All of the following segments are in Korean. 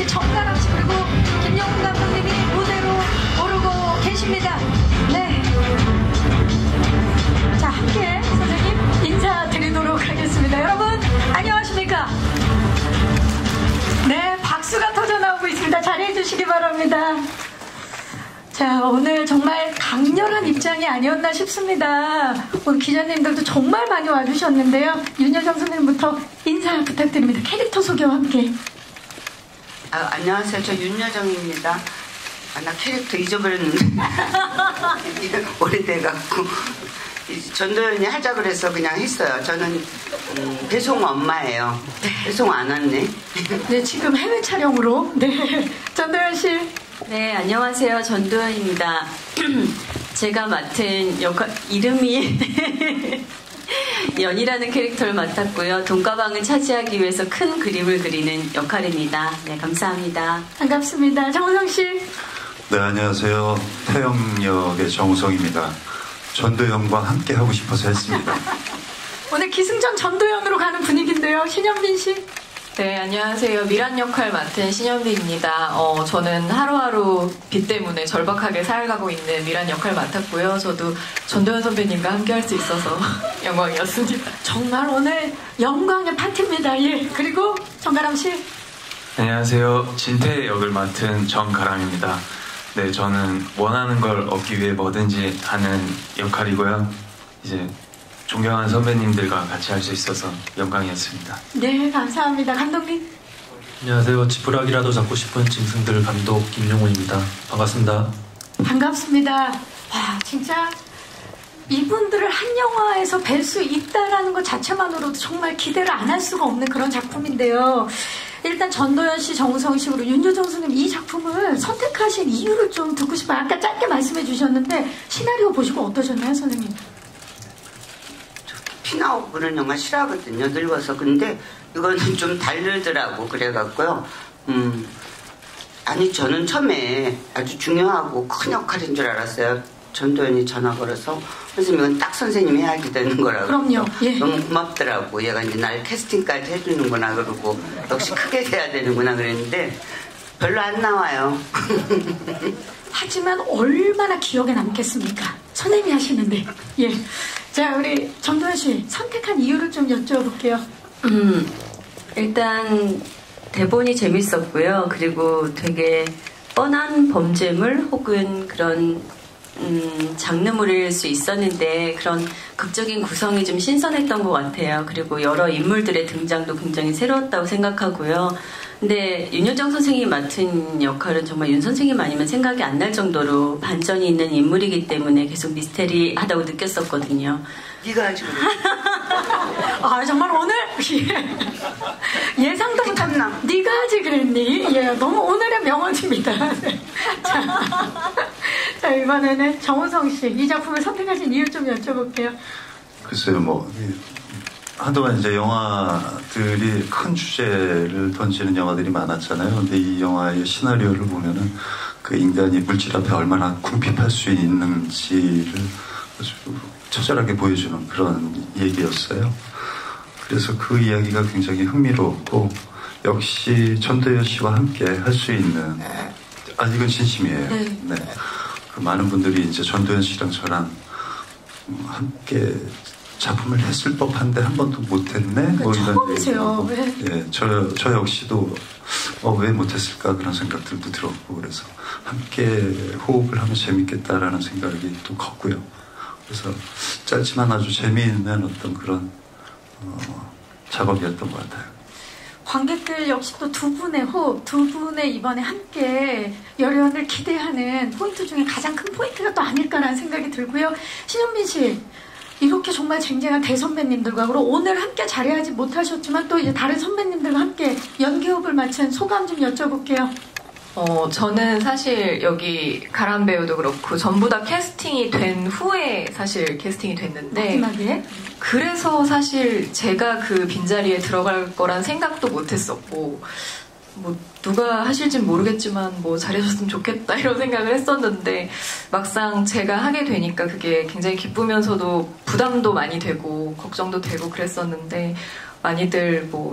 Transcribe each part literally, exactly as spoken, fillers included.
씨, 정가람 씨, 그리고 김영훈 감독님이 무대로 오르고 계십니다. 네. 자, 함께 선생님 인사드리도록 하겠습니다. 여러분, 안녕하십니까? 네, 박수가 터져 나오고 있습니다. 자리해 주시기 바랍니다. 자, 오늘 정말 강렬한 입장이 아니었나 싶습니다. 오늘 기자님들도 정말 많이 와주셨는데요. 윤여정 선생님부터 인사 부탁드립니다. 캐릭터 소개와 함께. 아, 안녕하세요. 저 윤여정입니다. 아, 나 캐릭터 잊어버렸는데 오래돼갖고 전도연이 하자 그래서 그냥 했어요. 저는 음, 배송 엄마예요. 배송 안 왔네. 네, 지금 해외 촬영으로. 네, 전도연 씨. 네, 안녕하세요. 전도연입니다. 제가 맡은 역할, 이름이 연이라는 캐릭터를 맡았고요. 돈가방을 차지하기 위해서 큰 그림을 그리는 역할입니다. 네, 감사합니다. 반갑습니다. 정우성 씨. 네, 안녕하세요. 태영 역의 정우성입니다. 전도연과 함께 하고 싶어서 했습니다. 오늘 기승전 전도연으로 가는 분위기인데요. 신현빈 씨. 네, 안녕하세요. 미란 역할 맡은 신현비입니다. 어, 저는 하루하루 빚 때문에 절박하게 살아가고 있는 미란 역할 맡았고요. 저도 전도연 선배님과 함께 할 수 있어서 영광이었습니다. 정말 오늘 영광의 파티입니다. 예. 그리고 정가람 씨. 안녕하세요. 진태 역을 맡은 정가람입니다. 네, 저는 원하는 걸 얻기 위해 뭐든지 하는 역할이고요. 이제 존경하는 선배님들과 같이 할 수 있어서 영광이었습니다. 네, 감사합니다. 감독님. 안녕하세요. 지푸라기라도 잡고 싶은 짐승들 감독 김용훈입니다. 반갑습니다. 반갑습니다. 와, 진짜 이분들을 한 영화에서 뵐 수 있다라는 것 자체만으로도 정말 기대를 안 할 수가 없는 그런 작품인데요. 일단 전도연 씨, 정우성 씨, 그리고 윤여정 선생님 이 작품을 선택하신 이유를 좀 듣고 싶어요. 아까 짧게 말씀해 주셨는데 시나리오 보시고 어떠셨나요, 선생님? 피 나오고 그런 영화 싫어하거든요. 늙어서. 근데 이거는 좀 다르더라고. 그래갖고요. 음, 아니 저는 처음에 아주 중요하고 큰 역할인 줄 알았어요. 전도연이 전화 걸어서 선생님 이건 딱 선생님이 해야지 되는 거라고. 그럼요. 예. 너무 고맙더라고. 얘가 이제 날 캐스팅까지 해주는구나 그러고 역시 크게 돼야 되는구나 그랬는데 별로 안 나와요. 하지만 얼마나 기억에 남겠습니까? 선생님이 하시는데. 예. 자, 우리 전도연 씨 선택한 이유를 좀 여쭤볼게요. 음, 일단 대본이 재밌었고요. 그리고 되게 뻔한 범죄물 혹은 그런 음, 장르물일 수 있었는데 그런 극적인 구성이 좀 신선했던 것 같아요. 그리고 여러 인물들의 등장도 굉장히 새로웠다고 생각하고요. 근데 윤여정 선생님이 맡은 역할은 정말 윤 선생님 아니면 생각이 안 날 정도로 반전이 있는 인물이기 때문에 계속 미스테리하다고 느꼈었거든요. 네가 하지 그래. 아, 정말 오늘 예상도 못한 나. 네가 하지 그랬니? 예, 너무 오늘의 명언입니다. 자, 자, 이번에는 정우성 씨 이 작품을 선택하신 이유 좀 여쭤볼게요. 글쎄요, 뭐 한동안 이제 영화들이 큰 주제를 던지는 영화들이 많았잖아요. 근데 이 영화의 시나리오를 보면은 그 인간이 물질 앞에 얼마나 궁핍할 수 있는지를 아주 처절하게 보여주는 그런 얘기였어요. 그래서 그 이야기가 굉장히 흥미로웠고 역시 전도연 씨와 함께 할 수 있는 아 이건 진심이에요. 네. 네. 그 많은 분들이 이제 전도연 씨랑 저랑 함께 작품을 했을 법한데 한 번도 못했네. 뭐 이런 처음이세요. 네. 예, 저, 저 역시도 어, 왜 못했을까 그런 생각들도 들었고 그래서 함께 호흡을 하면 재밌겠다라는 생각이 또 컸고요. 그래서 짧지만 아주 재미있는 어떤 그런 어, 작업이었던 것 같아요. 관객들 역시 또 두 분의 호흡, 두 분의 이번에 함께 열연을 기대하는 포인트 중에 가장 큰 포인트가 또 아닐까라는 생각이 들고요. 신현빈 씨, 이렇게 정말 쟁쟁한 대선배님들과 그리고 오늘 함께 자리하지 못하셨지만 또 이제 다른 선배님들과 함께 연기호흡을 마친 소감 좀 여쭤볼게요. 어, 저는 사실 여기 가람 배우도 그렇고 전부 다 캐스팅이 된 후에 사실 캐스팅이 됐는데 마지막에? 그래서 사실 제가 그 빈자리에 들어갈 거란 생각도 못했었고 뭐 누가 하실진 모르겠지만 뭐 잘해줬으면 좋겠다 이런 생각을 했었는데 막상 제가 하게 되니까 그게 굉장히 기쁘면서도 부담도 많이 되고 걱정도 되고 그랬었는데 많이들 뭐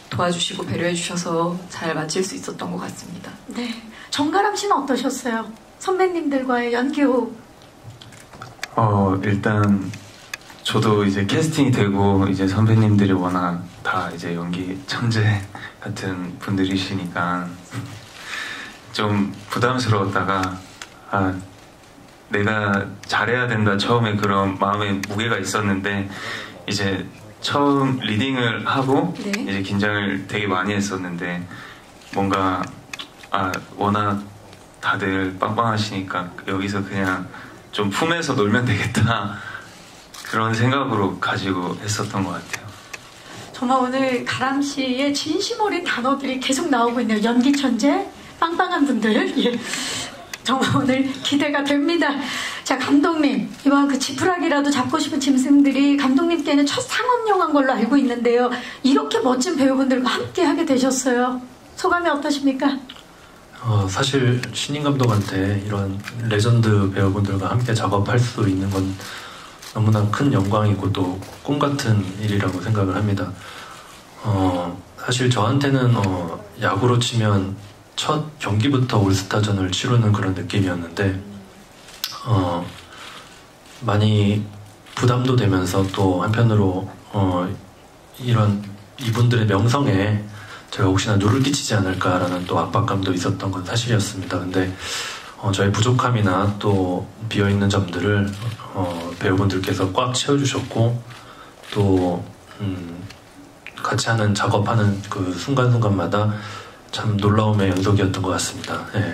도와주시고 배려해 주셔서 잘 마칠 수 있었던 것 같습니다. 네. 정가람 씨는 어떠셨어요? 선배님들과의 연기 후. 어, 일단 저도 이제 캐스팅이 되고 이제 선배님들이 워낙 다 이제 연기 천재 같은 분들이시니까 좀 부담스러웠다가 아 내가 잘해야 된다 처음에 그런 마음의 무게가 있었는데 이제 처음 리딩을 하고 네. 이제 긴장을 되게 많이 했었는데 뭔가 아 워낙 다들 빵빵하시니까 여기서 그냥 좀 품에서 놀면 되겠다 그런 생각으로 가지고 했었던 것 같아요. 정말 오늘 가람 씨의 진심 어린 단어들이 계속 나오고 있네요. 연기 천재, 빵빵한 분들. 예. 정말 오늘 기대가 됩니다. 자, 감독님. 이번 그 지푸라기라도 잡고 싶은 짐승들이 감독님께는 첫 상업 영화인 걸로 알고 있는데요. 이렇게 멋진 배우분들과 함께 하게 되셨어요. 소감이 어떠십니까? 어, 사실 신인 감독한테 이런 레전드 배우분들과 함께 작업할 수 있는 건 너무나 큰 영광이고 또 꿈같은 일이라고 생각을 합니다. 어, 사실 저한테는 어, 야구로 치면 첫 경기부터 올스타전을 치르는 그런 느낌이었는데 어, 많이 부담도 되면서 또 한편으로 어, 이런 이분들의 명성에 제가 혹시나 누를 끼치지 않을까라는 또 압박감도 있었던 건 사실이었습니다. 근데 어, 저의 부족함이나 또 비어있는 점들을 어, 배우분들께서 꽉 채워주셨고 또 음, 같이 하는 작업하는 그 순간순간마다 참 놀라움의 연속이었던 것 같습니다. 네.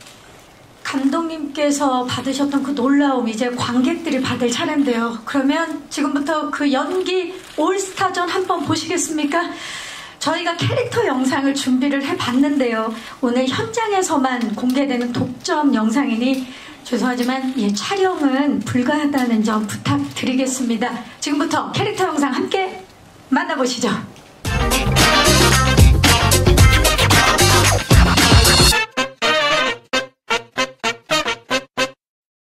감독님께서 받으셨던 그 놀라움 이제 관객들이 받을 차례인데요. 그러면 지금부터 그 연기 올스타전 한번 보시겠습니까? 저희가 캐릭터 영상을 준비를 해봤는데요. 오늘 현장에서만 공개되는 독점 영상이니 죄송하지만 예, 촬영은 불가하다는 점 부탁드리겠습니다. 지금부터 캐릭터 영상 함께 만나보시죠.